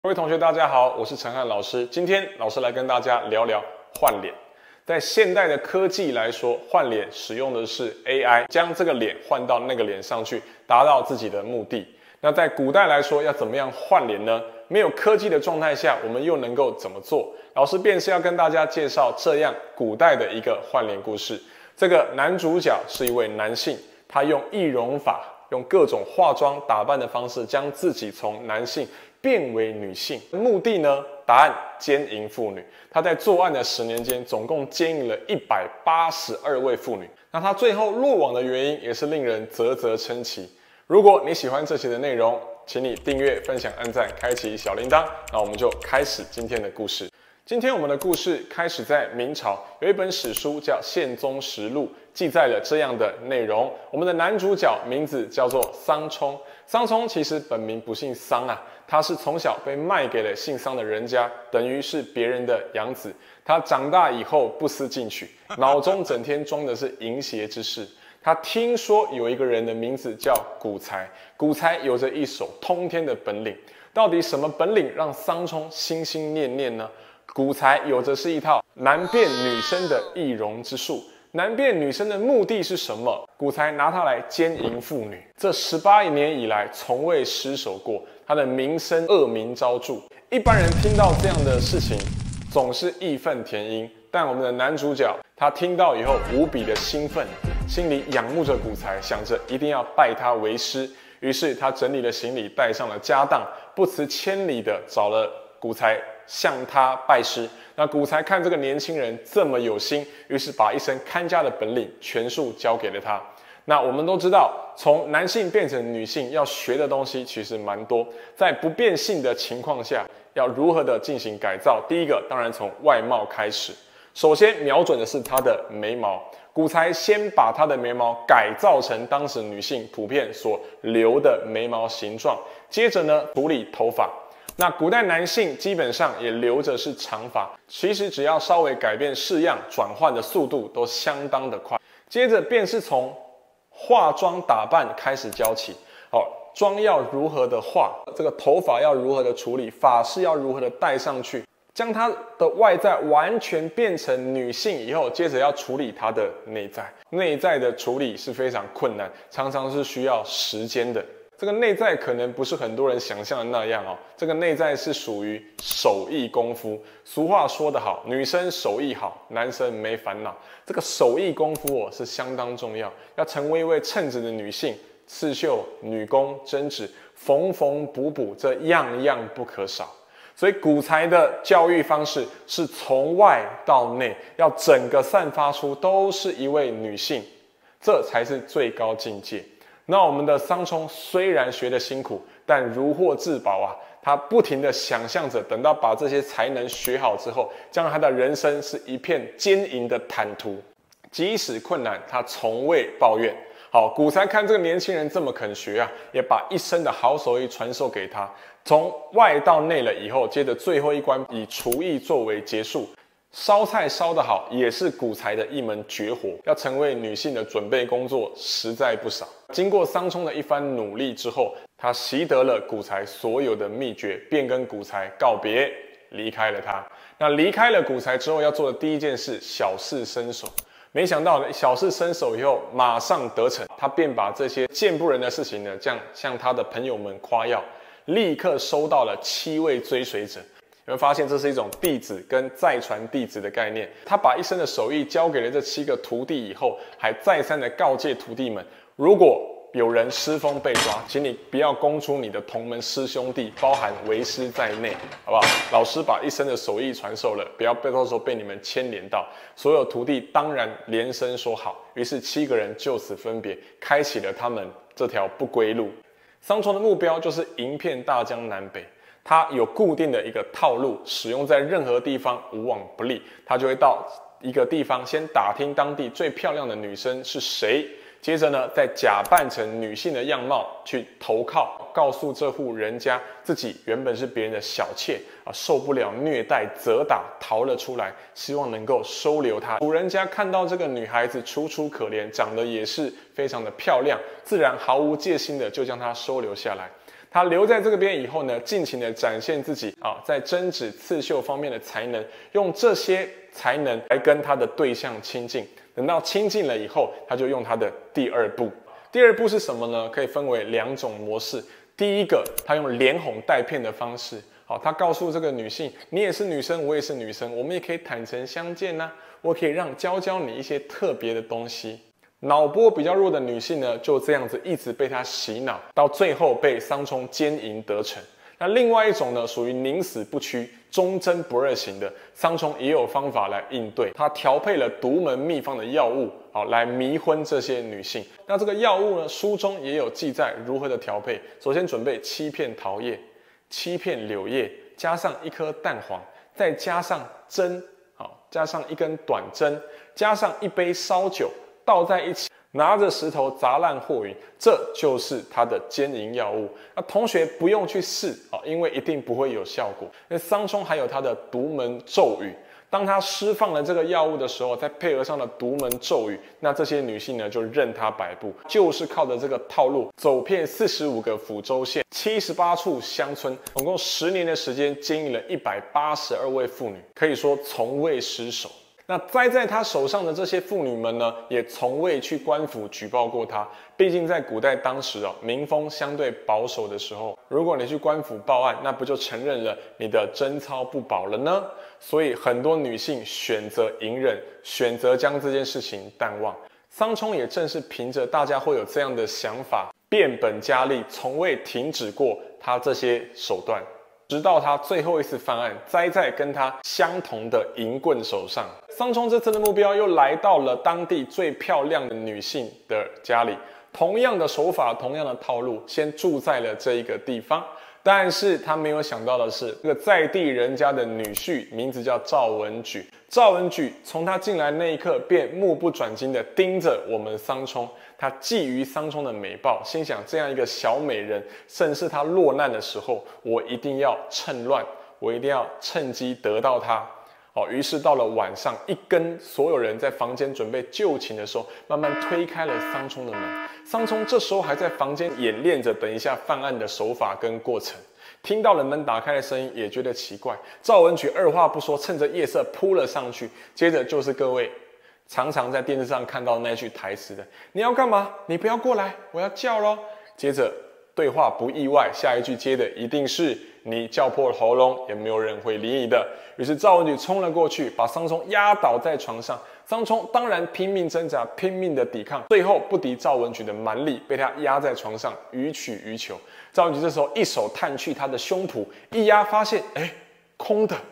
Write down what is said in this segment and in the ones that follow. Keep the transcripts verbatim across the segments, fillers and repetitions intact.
各位同学，大家好，我是陈汉老师。今天老师来跟大家聊聊换脸。在现代的科技来说，换脸使用的是 A I， 将这个脸换到那个脸上去，达到自己的目的。那在古代来说，要怎么样换脸呢？没有科技的状态下，我们又能够怎么做？老师便是要跟大家介绍这样古代的一个换脸故事。这个男主角是一位男性，他用易容法，用各种化妆打扮的方式，将自己从男性变为女性，目的呢？答案：奸淫妇女。他在作案的十年间，总共奸淫了一百八十二位妇女。那他最后落网的原因，也是令人啧啧称奇。如果你喜欢这期的内容，请你订阅、分享、按赞、开启小铃铛。那我们就开始今天的故事。今天我们的故事开始在明朝，有一本史书叫《宪宗实录》，记载了这样的内容。我们的男主角名字叫做桑冲。桑冲其实本名不姓桑啊，他是从小被卖给了姓桑的人家，等于是别人的养子。他长大以后不思进取，脑中整天装的是淫邪之事。他听说有一个人的名字叫古才，古才有着一手通天的本领。到底什么本领让桑冲心心念念呢？古才有着是一套男变女生的易容之术。男变女生的目的是什么？古才拿它来奸淫妇女，这十八年以来从未失手过，他的名声恶名昭著。一般人听到这样的事情，总是义愤填膺，但我们的男主角他听到以后无比的兴奋，心里仰慕着古才，想着一定要拜他为师。于是他整理了行李，带上了家当，不辞千里的找了古才向他拜师。那古才看这个年轻人这么有心，于是把一身看家的本领全数交给了他。那我们都知道，从男性变成女性要学的东西其实蛮多，在不变性的情况下，要如何的进行改造？第一个当然从外貌开始，首先瞄准的是她的眉毛。古才先把她的眉毛改造成当时女性普遍所留的眉毛形状，接着呢处理头发。那古代男性基本上也留着是长发，其实只要稍微改变式样，转换的速度都相当的快。接着便是从化妆打扮开始教起，好，妆要如何的化，这个头发要如何的处理，发饰要如何的戴上去，将她的外在完全变成女性以后，接着要处理她的内在。内在的处理是非常困难，常常是需要时间的。这个内在可能不是很多人想象的那样哦，这个内在是属于手艺功夫。俗话说得好，女生手艺好，男生没烦恼。这个手艺功夫哦是相当重要，要成为一位称职的女性，刺绣、女工、针织、缝缝补补，这样样不可少。所以古才的教育方式是从外到内，要整个散发出都是一位女性，这才是最高境界。那我们的桑冲虽然学得辛苦，但如获至宝啊！他不停地想象着，等到把这些才能学好之后，将他的人生是一片坚硬的坦途。即使困难，他从未抱怨。好，古才看这个年轻人这么肯学啊，也把一身的好手艺传授给他。从外到内了以后，接着最后一关以厨艺作为结束。烧菜烧得好，也是古才的一门绝活。要成为女性的准备工作实在不少。经过桑冲的一番努力之后，他习得了古才所有的秘诀，便跟古才告别，离开了他。那离开了古才之后，要做的第一件事，小试身手。没想到小试身手以后，马上得逞。他便把这些见不人的事情呢，这样向他的朋友们夸耀，立刻收到了七位追随者。有没有发现这是一种弟子跟再传弟子的概念？他把一身的手艺交给了这七个徒弟以后，还再三的告诫徒弟们：如果有人失风被抓，请你不要供出你的同门师兄弟，包含为师在内，好不好？老师把一身的手艺传授了，不要被到时候被你们牵连到。所有徒弟当然连声说好，于是七个人就此分别，开启了他们这条不归路。桑冲的目标就是赢遍大江南北。他有固定的一个套路，使用在任何地方无往不利。他就会到一个地方，先打听当地最漂亮的女生是谁，接着呢，再假扮成女性的样貌去投靠，告诉这户人家自己原本是别人的小妾啊，受不了虐待责打，逃了出来，希望能够收留她。主人家看到这个女孩子楚楚可怜，长得也是非常的漂亮，自然毫无戒心的就将她收留下来。 他留在这个边以后呢，尽情的展现自己啊，在针指刺绣方面的才能，用这些才能来跟他的对象亲近。等到亲近了以后，他就用他的第二步。第二步是什么呢？可以分为两种模式。第一个，他用连哄带骗的方式，好，他告诉这个女性，你也是女生，我也是女生，我们也可以坦诚相见呐、啊，我可以让教教你一些特别的东西。脑波比较弱的女性呢，就这样子一直被他洗脑，到最后被桑冲奸淫得逞。那另外一种呢，属于宁死不屈、忠贞不二型的，桑冲也有方法来应对。他调配了独门秘方的药物，好来迷昏这些女性。那这个药物呢，书中也有记载如何的调配。首先准备七片桃叶、七片柳叶，加上一颗蛋黄，再加上针，好，加上一根短针，加上一杯烧酒。倒在一起，拿着石头砸烂和匀，这就是它的奸淫药物。那同学不用去试啊，因为一定不会有效果。那桑冲还有他的独门咒语，当他释放了这个药物的时候，再配合上了独门咒语，那这些女性呢就任他摆布，就是靠着这个套路，走遍四十五个府州县、七十八处乡村，总共十年的时间，奸淫了一百八十二位妇女，可以说从未失手。那栽在他手上的这些妇女们呢，也从未去官府举报过他。毕竟在古代当时哦，民风相对保守的时候，如果你去官府报案，那不就承认了你的贞操不保了呢？所以很多女性选择隐忍，选择将这件事情淡忘。桑冲也正是凭着大家会有这样的想法，变本加厉，从未停止过他这些手段。直到他最后一次犯案，栽在跟他相同的淫棍手上。桑冲这次的目标又来到了当地最漂亮的女性的家里，同样的手法，同样的套路，先住在了这一个地方。但是他没有想到的是，这个在地人家的女婿名字叫赵文举。赵文举从他进来那一刻，便目不转睛地盯着我们桑冲。他觊觎桑冲的美貌，心想这样一个小美人，正是他落难的时候，我一定要趁乱，我一定要趁机得到她。哦，于是到了晚上，一跟所有人在房间准备就寝的时候，慢慢推开了桑冲的门。桑冲这时候还在房间演练着等一下犯案的手法跟过程。听到了门打开的声音，也觉得奇怪。赵文举二话不说，趁着夜色扑了上去。接着就是各位常常在电视上看到那句台词的：“你要干嘛？你不要过来，我要叫咯。”接着对话不意外，下一句接的一定是你叫破了喉咙，也没有人会理你的。于是赵文举冲了过去，把桑冲压倒在床上。桑冲当然拼命挣扎，拼命的抵抗，最后不敌赵文举的蛮力，被他压在床上，予取予求。赵文举这时候一手探去他的胸脯，一压发现，哎，空的。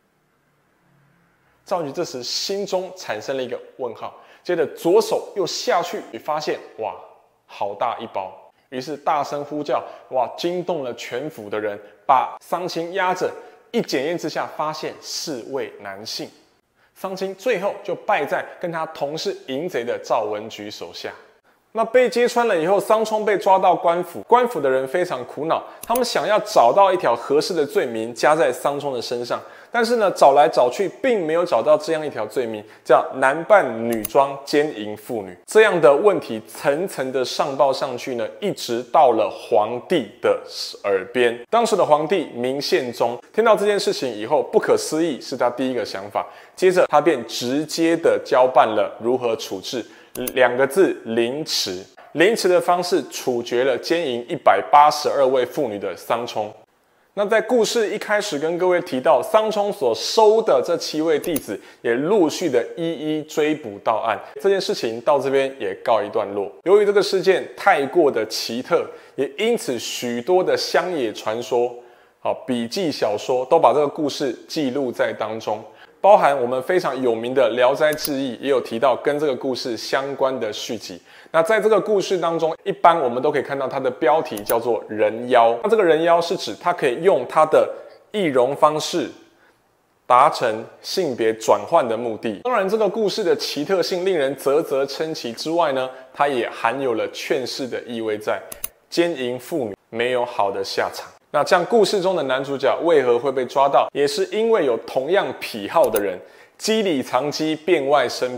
赵文举这时心中产生了一个问号，接着左手又下去，发现哇，好大一包。于是大声呼叫，哇，惊动了全府的人，把桑青压着。一检验之下，发现是位男性。桑青最后就败在跟他同是淫贼的赵文举手下。那被揭穿了以后，桑冲被抓到官府，官府的人非常苦恼，他们想要找到一条合适的罪名加在桑冲的身上，但是呢，找来找去并没有找到这样一条罪名，叫男扮女装奸淫妇女。这样的问题层层的上报上去呢，一直到了皇帝的耳边。当时的皇帝明宪宗听到这件事情以后，不可思议是他第一个想法，接着他便直接的交办了如何处置。两个字：凌迟。凌迟的方式处决了奸淫一百八十二位妇女的桑冲。那在故事一开始跟各位提到，桑冲所收的这七位弟子也陆续的一一追捕到案。这件事情到这边也告一段落。由于这个事件太过的奇特，也因此许多的乡野传说、好笔记小说都把这个故事记录在当中。包含我们非常有名的《聊斋志异》也有提到跟这个故事相关的续集。那在这个故事当中，一般我们都可以看到它的标题叫做人妖。那这个人妖是指它可以用它的易容方式达成性别转换的目的。当然，这个故事的奇特性令人啧啧称奇之外呢，它也含有了劝世的意味在，奸淫妇女没有好的下场。那这样故事中的男主角为何会被抓到，也是因为有同样癖好的人，机里藏机，变外生变。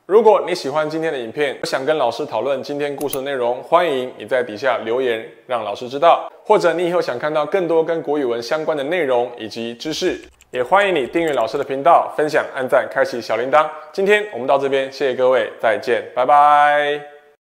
如果你喜欢今天的影片，想跟老师讨论今天故事的内容，欢迎你在底下留言，让老师知道。或者你以后想看到更多跟国语文相关的内容以及知识，也欢迎你订阅老师的频道，分享、按赞、开启小铃铛。今天我们到这边，谢谢各位，再见，拜拜。